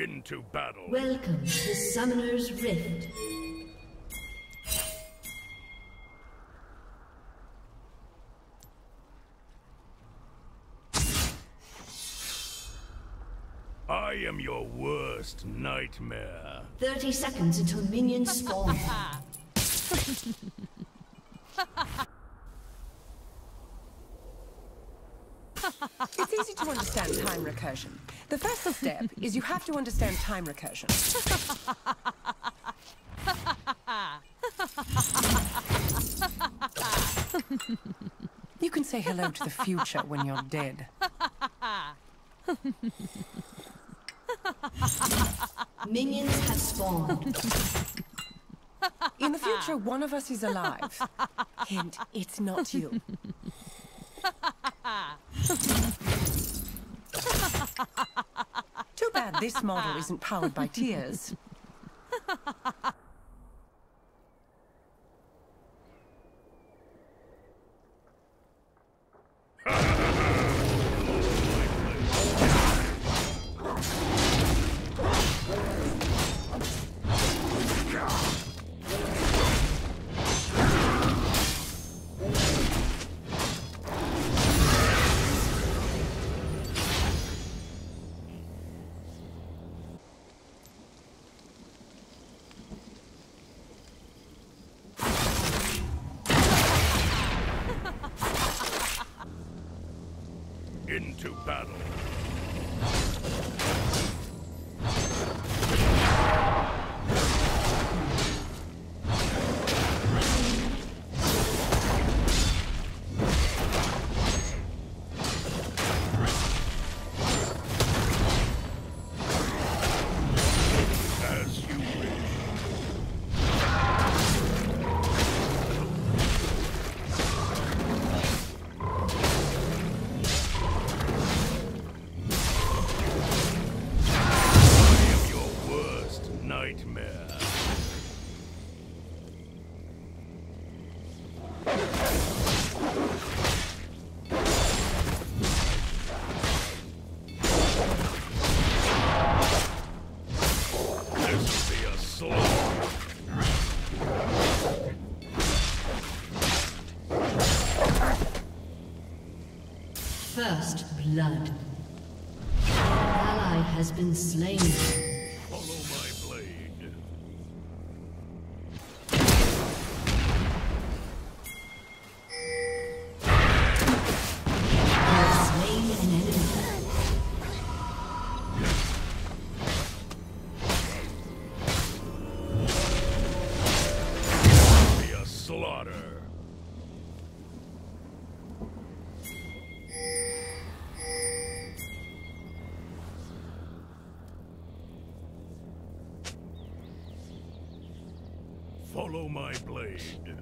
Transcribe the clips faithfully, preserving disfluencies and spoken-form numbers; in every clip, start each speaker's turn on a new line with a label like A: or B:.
A: Into battle.
B: Welcome to Summoner's Rift.
A: I am your worst nightmare.
B: thirty seconds until minions spawn.
C: It's easy to understand time recursion. The first step is you have to understand time recursion. You can say hello to the future when you're dead.
B: Minions have spawned.
C: In the future, one of us is alive. Hint, it's not you. Too bad this model isn't powered by tears.
A: Into battle. As you wish. Nightmare. This'll be a slaughter.
B: First blood. An ally has been slain.
A: Follow my blade.
B: You have slain an enemy.
A: Be a slaughter. Follow my blade.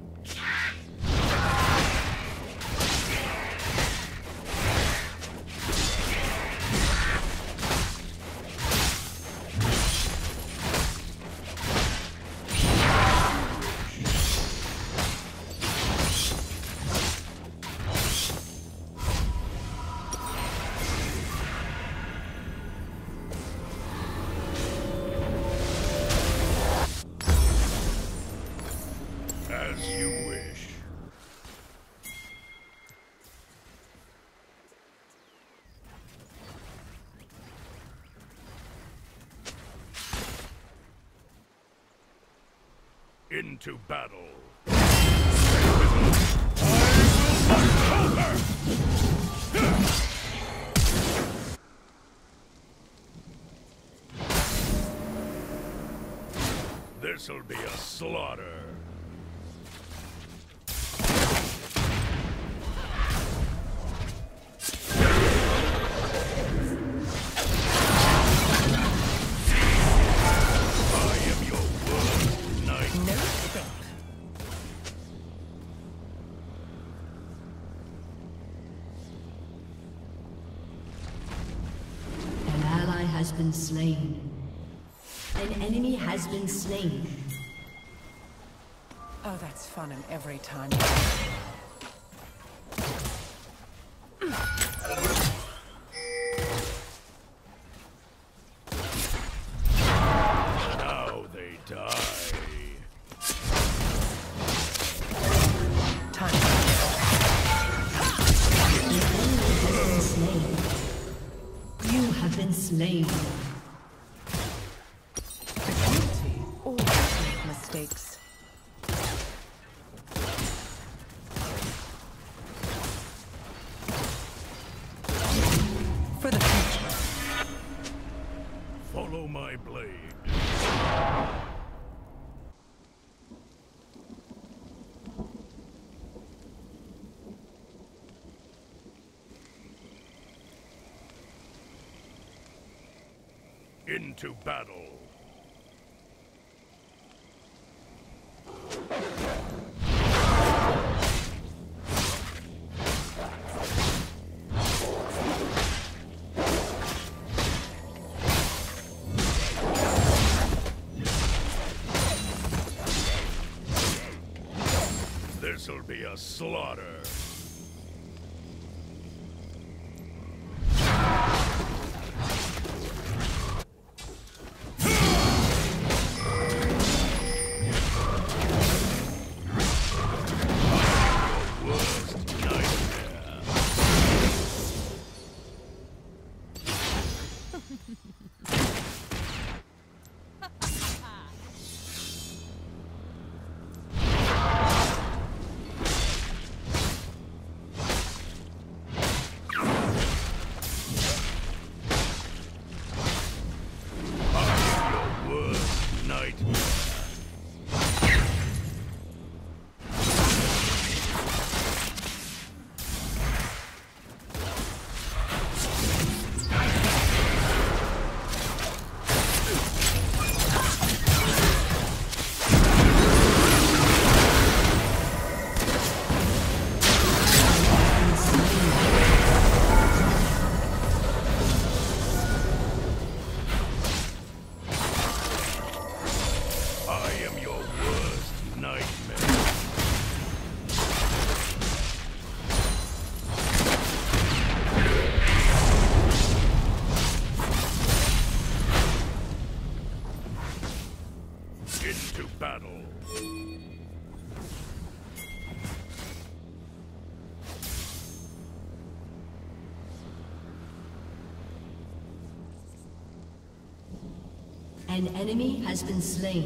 A: As you wish. Into battle. This'll be a slaughter.
B: Has been slain. An enemy has been slain.
C: Oh, that's fun in every time.
A: Die.
C: Time.
B: You have been slain.
C: The guilty always make mistakes. For the future.
A: Follow my blade. Into battle. This'll be a slaughter. Into battle.
B: An enemy has been slain.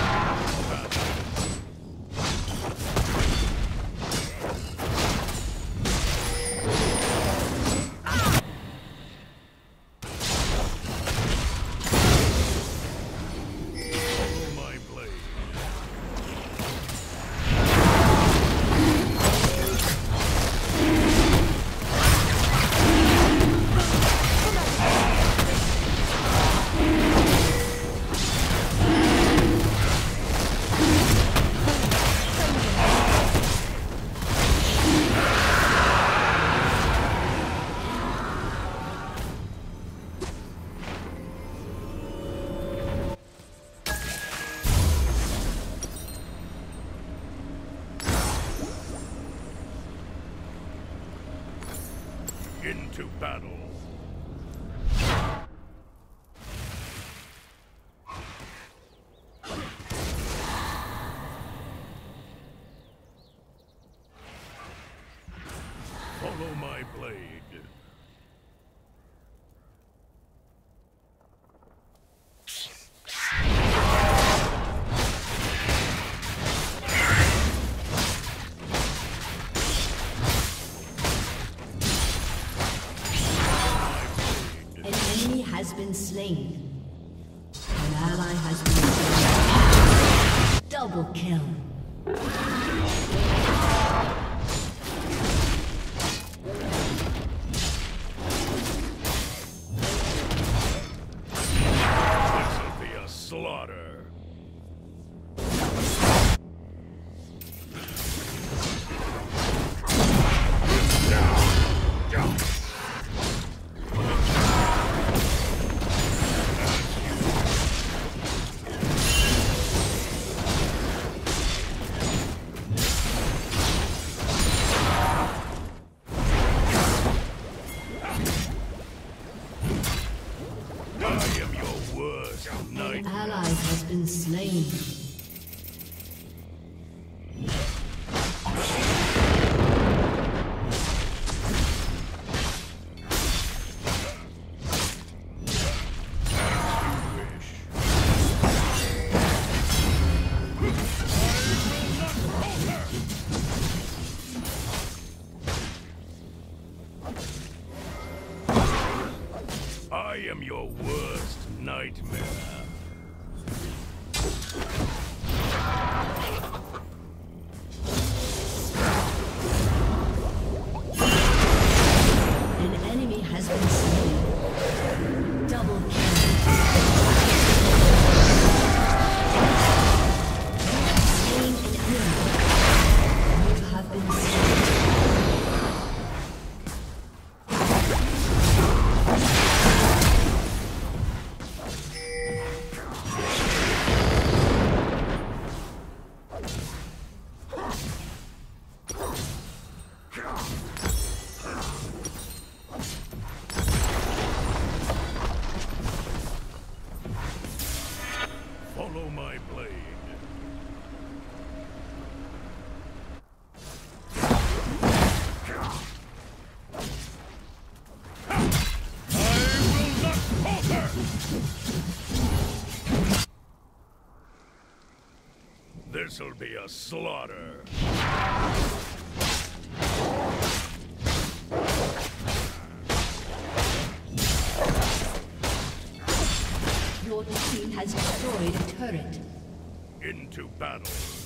B: Into battle. Follow my blade. Has been slain. An ally has been slain. Double kill.
A: This'll be a slaughter. I am your worst nightmare.
B: An ally has been slain.
A: I am your worst nightmare.
B: An enemy has been slain. Double kill. Slain an enemy. You have been slain.
A: Follow my blade. I will not falter! This'll be a slaughter.
B: Your team has destroyed a turret.
A: Into battle.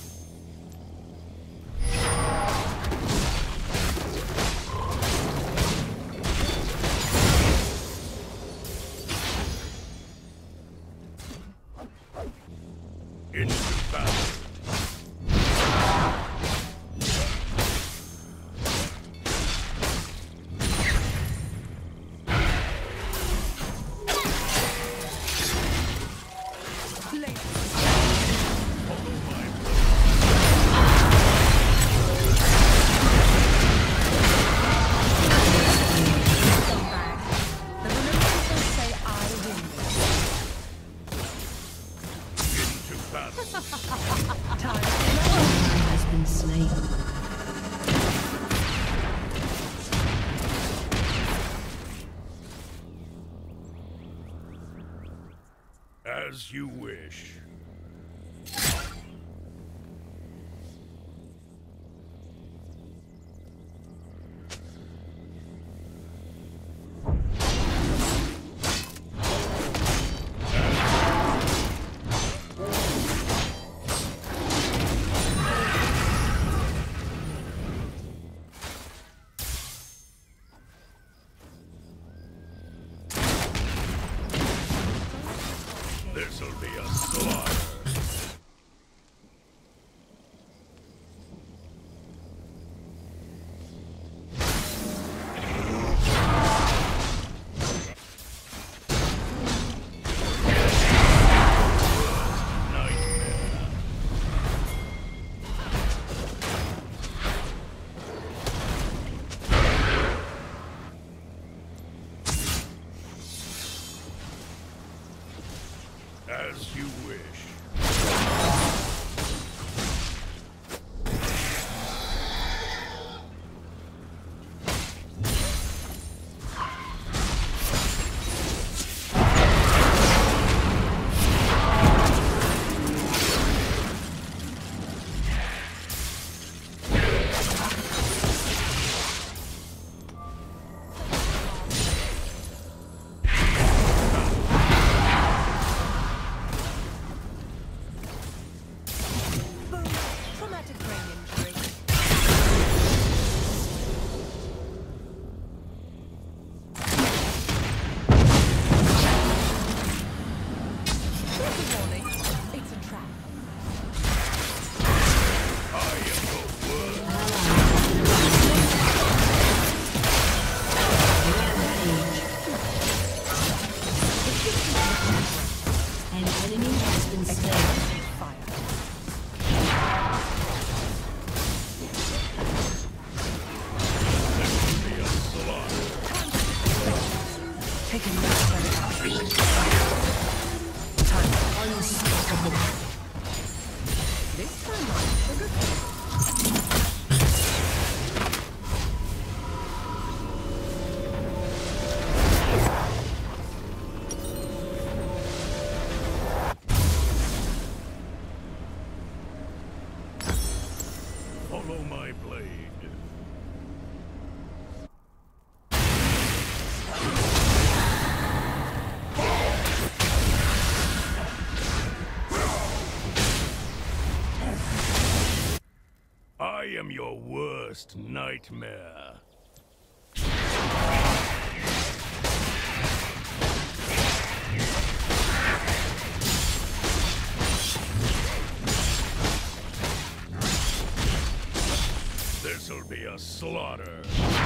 A: Into battle.
B: Has been slain.
A: As you wish. This'll be a slaughter. As you wish.
C: Taking this time.
B: Unstoppable.
C: This time I'm sugar free.
A: Follow my blade. I am your worst nightmare. This'll be a slaughter.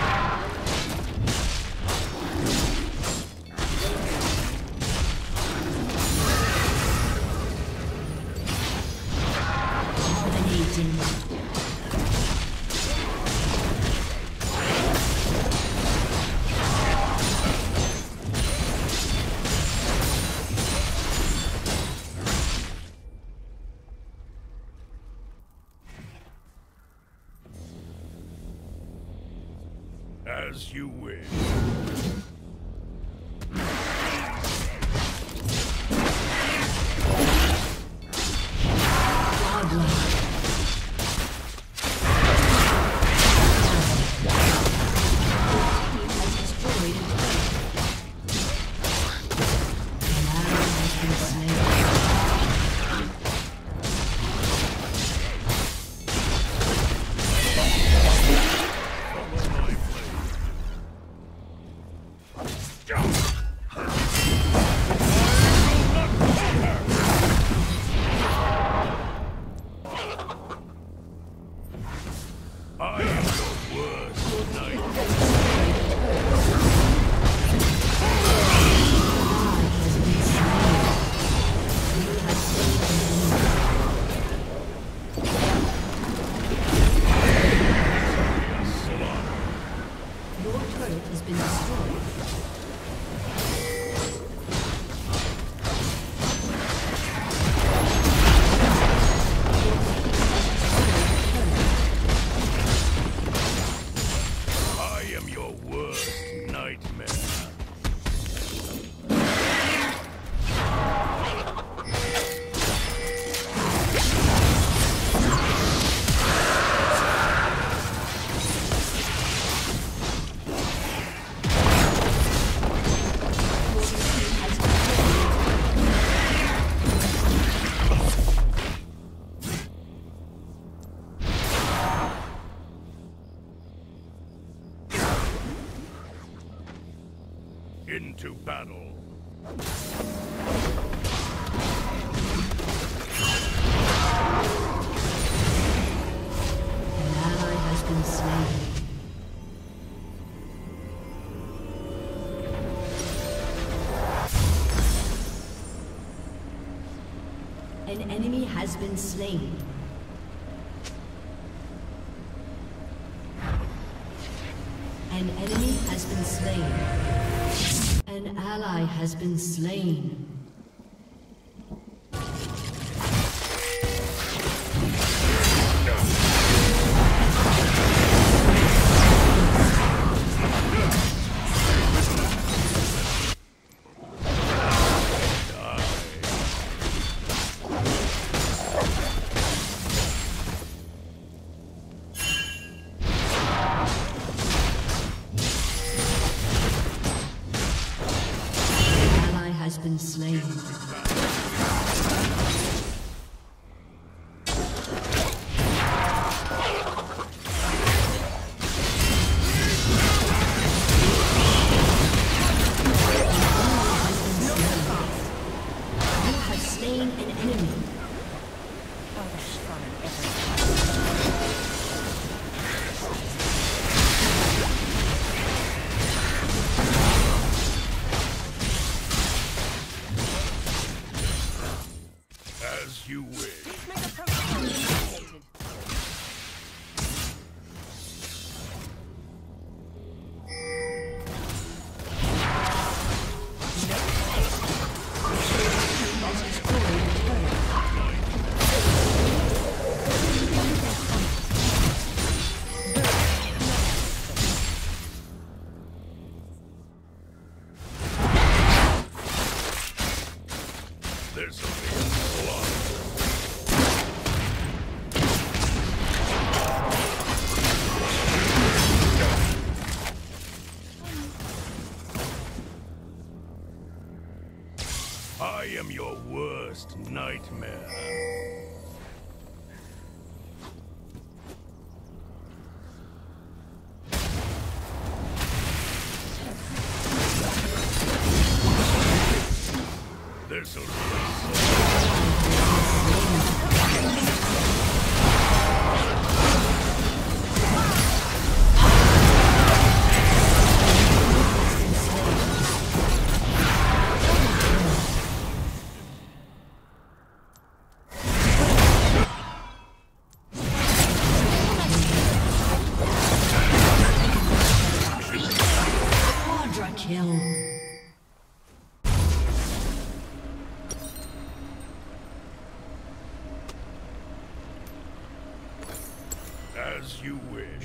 B: Dominating.
A: As you wish. I am the worst nightmare.
B: Your turret has been destroyed.
A: I am your worst nightmare. Into battle.
B: An ally has been slain. An enemy has been slain. An enemy has been slain. An ally has been slain. Been slain.
A: As you wish.
C: Make a program activated.
B: Has destroyed
A: worst nightmare. This'll be
B: Quadra kill.
A: as you wish.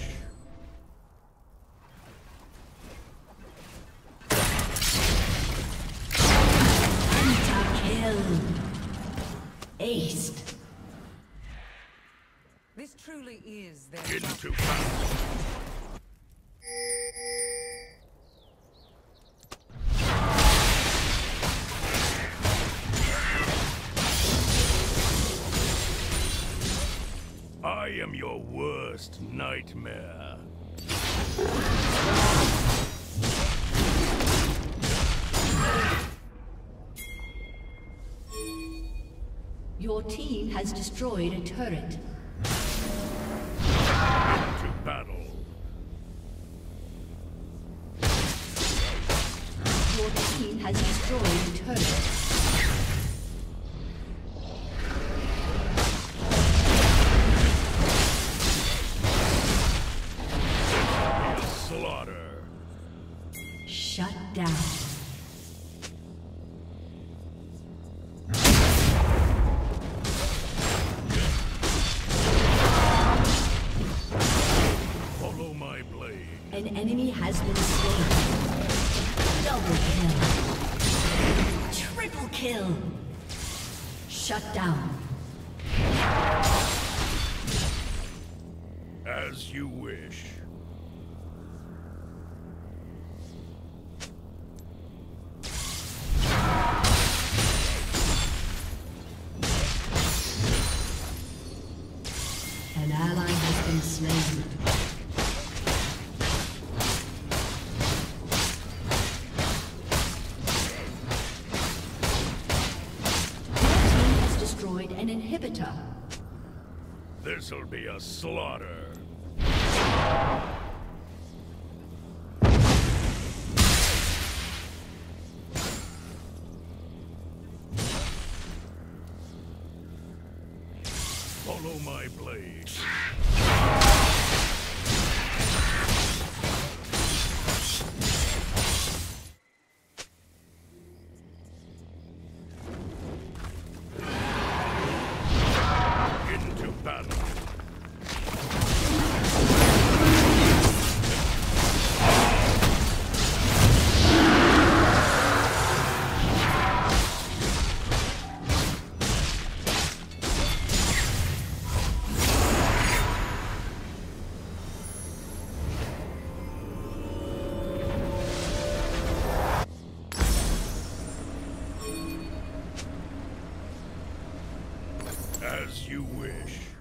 B: Kill. Aced.
C: This truly is their
A: Into battle. I am your worst nightmare.
B: Your team has destroyed a turret.
A: Into battle.
B: Your team has destroyed a turret.
A: Slaughter.
B: Shut down.
A: Follow my blade.
B: An enemy has been slain. Double kill. Triple kill. Shut down.
A: As you wish.
B: An ally has been slain. Your team has destroyed an inhibitor.
A: This'll be a slaughter. Follow my blade. Into battle. As you wish.